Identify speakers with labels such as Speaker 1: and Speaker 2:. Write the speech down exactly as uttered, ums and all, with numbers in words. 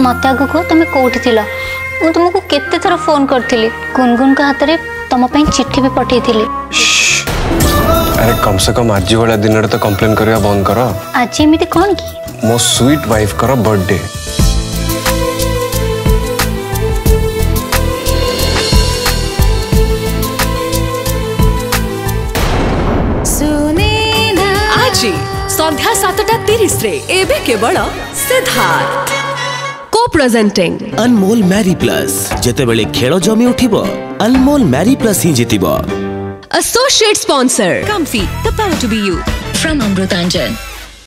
Speaker 1: मत आग को तुम कौटी थिला मु तुमको केते थर फोन करथिली गुनगुन का हाथ रे तुम पे चिट्ठी भी पठे थिली।
Speaker 2: अरे कम से कम आज वाला दिन रे तो कंप्लेन करया बंद करो।
Speaker 1: आज एमिति कोन की
Speaker 2: मो स्वीट वाइफ करो बर्थडे
Speaker 3: संध्या सातटा तीस रे एबे केवल सिद्धार्थ को प्रेजेंटिंग
Speaker 4: अनमोल मैरी प्लस जेते बेले खेल जमी उठिबो अनमोल मैरी प्लस ही जितिबो।
Speaker 3: Associate sponsor Comfy the power to be you
Speaker 5: from Amrutanjan.